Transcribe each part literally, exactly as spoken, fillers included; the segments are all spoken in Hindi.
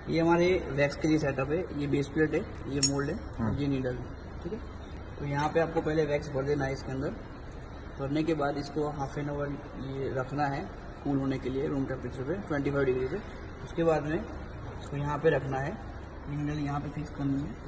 ये हमारे वैक्स के लिए सेटअप है। ये बेस प्लेट है, ये मोल्ड है, ये नीडल है। ठीक है, तो यहाँ पे आपको पहले वैक्स भर देना है इसके अंदर। भरने के बाद इसको हाफ एन आवर ये रखना है कूल होने के लिए रूम टेम्परेचर पे पच्चीस डिग्री पे। उसके बाद में इसको यहाँ पे रखना है, नीडल यहाँ पे फिक्स करनी है।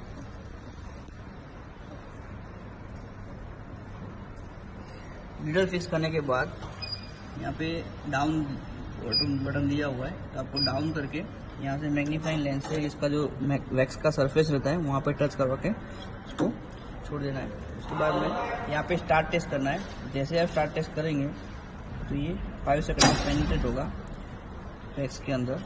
नीडल फिक्स करने के बाद यहाँ पे डाउन बटन दिया हुआ है, तो आपको डाउन करके यहाँ से मैग्नीफाइंग लेंस से इसका जो वैक्स का सरफेस रहता है वहाँ पे टच करवा के उसको छोड़ देना है। उसके बाद में यहाँ पे स्टार्ट टेस्ट करना है। जैसे आप स्टार्ट टेस्ट करेंगे तो ये फाइव सेकंड में पेनिट्रेट होगा वैक्स के अंदर,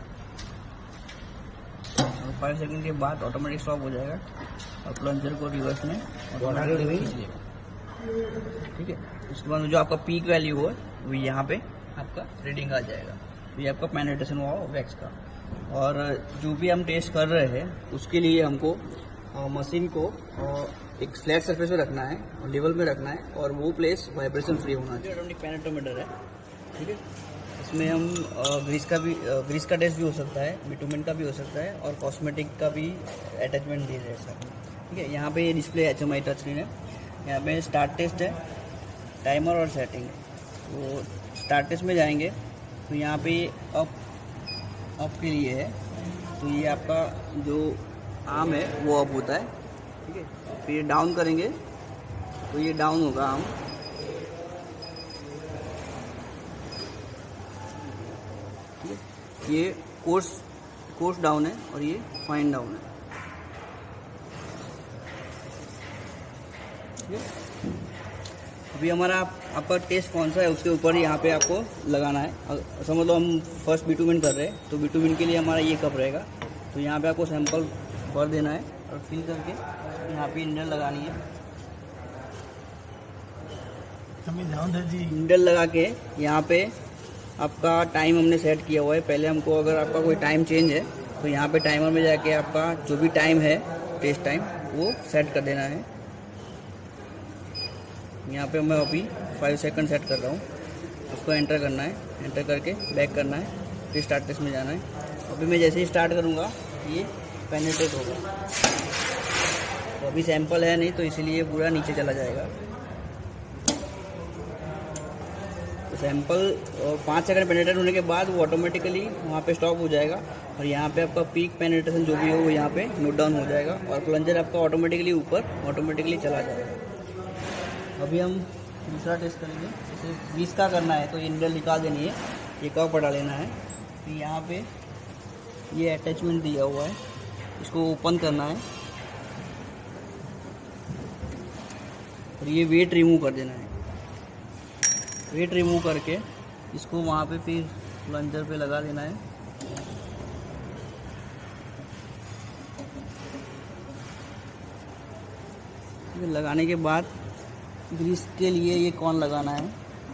और फाइव सेकंड के बाद ऑटोमेटिक स्टॉप हो जाएगा और प्लंजर को रिवर्स में खींचिएगा। ठीक है, उसके बाद जो आपका पीक वैल्यू हो वो यहाँ पे आपका रीडिंग आ जाएगा। तो ये आपका पेनिट्रेशन हुआ वैक्स का। और जो भी हम टेस्ट कर रहे हैं उसके लिए हमको मशीन को एक फ्लैट सरफेस पे रखना है और लेवल में रखना है, और वो प्लेस वाइब्रेशन फ्री होना चाहिए। ऑटोमेटिक पेनेट्रोमीटर है। ठीक है, इसमें हम ग्रीस का भी ग्रीस का टेस्ट भी हो सकता है, बिटुमेन का भी हो सकता है, और कॉस्मेटिक का भी अटैचमेंट दिया जाए सर। ठीक है, यहाँ पे ये display H M I touch screen है। यहाँ पे स्टार्ट टेस्ट है, टाइमर और सेटिंग। तो स्टार्ट टेस्ट में जाएंगे तो यहाँ पे अप अप के लिए है, तो ये आपका जो आर्म है वो अप होता है। ठीक है, फिर डाउन करेंगे तो ये डाउन होगा आर्म। ठीक है, ये कोर्स कोर्स डाउन है और ये फाइन डाउन है। ठीक है, अभी हमारा आप, आपका टेस्ट कौन सा है उसके ऊपर यहाँ पे आपको लगाना है। समझ लो हम फर्स्ट बिटुमेन कर रहे हैं तो बिटुमेन के लिए हमारा ये कप रहेगा। तो यहाँ पे आपको सैंपल भर देना है और फिल करके यहाँ पे इंडल लगानी है। इंडल लगा के यहाँ पे आपका टाइम हमने सेट किया हुआ है। पहले हमको अगर आपका कोई टाइम चेंज है तो यहाँ पे टाइमर में जाके आपका जो भी टाइम है टेस्ट टाइम वो सेट कर देना है। यहाँ पे मैं अभी फाइव सेकंड सेट कर रहा हूँ, उसको एंटर करना है। एंटर करके बैक करना है, फिर स्टार्ट टेस्ट में जाना है। अभी मैं जैसे ही स्टार्ट करूँगा ये पेनिट्रेट होगा। तो अभी सैंपल है नहीं तो इसीलिए पूरा नीचे चला जाएगा। तो सैंपल पाँच सेकंड पेनिट्रेट होने के बाद वो ऑटोमेटिकली वहाँ पे स्टॉप हो जाएगा, और यहाँ पे आपका पीक पेनिट्रेशन जो भी हो वो यहाँ पे नोट डाउन हो जाएगा, और प्लंजर आपका ऑटोमेटिकली ऊपर ऑटोमेटिकली चला जाएगा। अभी हम दूसरा टेस्ट करेंगे। जैसे बीस का करना है तो ये नीडल निकाल देनी है, ये कप हटा लेना है। फिर यहाँ पे ये अटैचमेंट दिया हुआ है, इसको ओपन करना है और ये वेट रिमूव कर देना है। वेट रिमूव करके इसको वहाँ पे फिर प्लंजर पे लगा देना है। लगाने के बाद ग्रीस के लिए ये कौन लगाना है।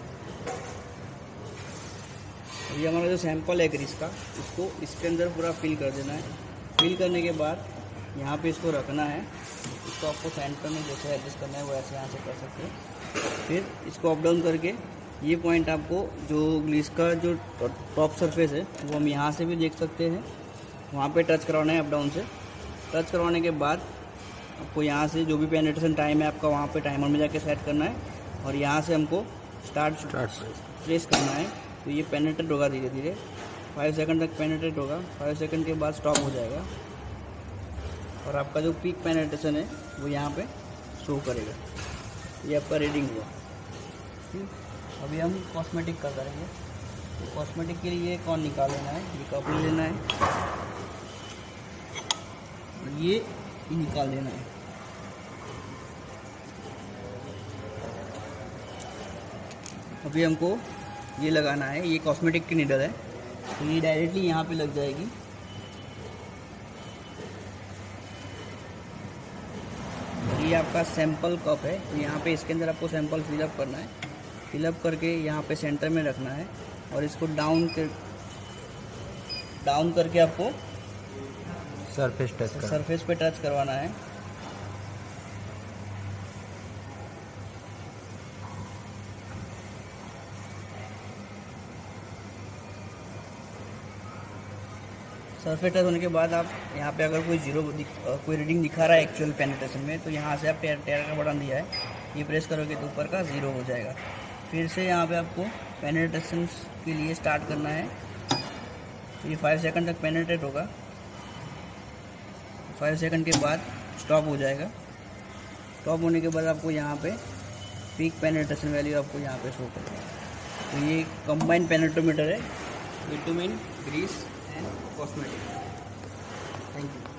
ये हमारा जो सैंपल है ग्रीस का, इसको इसके अंदर पूरा फिल कर देना है। फिल करने के बाद यहाँ पे इसको रखना है। इसको आपको सेंटर में जैसे एडजस्ट करना है वो ऐसे यहाँ से कर सकते हैं। फिर इसको अप डाउन करके ये पॉइंट आपको जो ग्रीस का जो टॉप सरफेस है वो हम यहाँ से भी देख सकते हैं, वहाँ पे टच करवाना है अप डाउन से। टच करवाने के बाद आपको यहाँ से जो भी पेनिट्रेशन टाइम है आपका वहाँ पे टाइमर में जाके सेट करना है, और यहाँ से हमको स्टार्ट स्टार्ट प्रेस करना है। तो ये पेनिट्रेट होगा धीरे धीरे, फाइव सेकंड तक पेनिट्रेट होगा। फाइव सेकंड के बाद स्टॉप हो जाएगा, और आपका जो पीक पेनिट्रेशन है वो यहाँ पे शो करेगा। ये आपका रीडिंग हुआ। अभी हम कॉस्मेटिक का करेंगे। तो कॉस्मेटिक के लिए कौन निकाल लेना है, ये कप ले लेना है, ये निकाल देना है। अभी हमको ये लगाना है, ये कॉस्मेटिक की नीडल है, तो ये डायरेक्टली यहाँ पे लग जाएगी। ये आपका सैंपल कप है, तो यहाँ पे इसके अंदर आपको सैंपल फिलअप करना है। फिलअप करके यहाँ पे सेंटर में रखना है, और इसको डाउन कर डाउन करके आपको सरफेस टच कर सरफेस पे टच करवाना है। सरफेस टेस्ट होने के बाद आप यहाँ पे अगर कोई जीरो कोई रीडिंग दिखा रहा है एक्चुअल पेनिट्रेशन में, तो यहाँ से आप टेयर टेयर का बटन दिया है, ये प्रेस करोगे तो ऊपर का ज़ीरो हो जाएगा। फिर से यहाँ पे आपको पेनिट्रेशन के लिए स्टार्ट करना है, तो ये फाइव सेकंड तक पेनिट्रेट होगा। फाइव सेकंड के बाद स्टॉप हो जाएगा। स्टॉप होने के बाद आपको यहाँ पे पीक पेनिट्रेशन वैल्यू आपको यहाँ पे शो करेगा। तो ये कंबाइंड पेनेट्रोमीटर है, bitumen, grease and cosmetic. Thank you.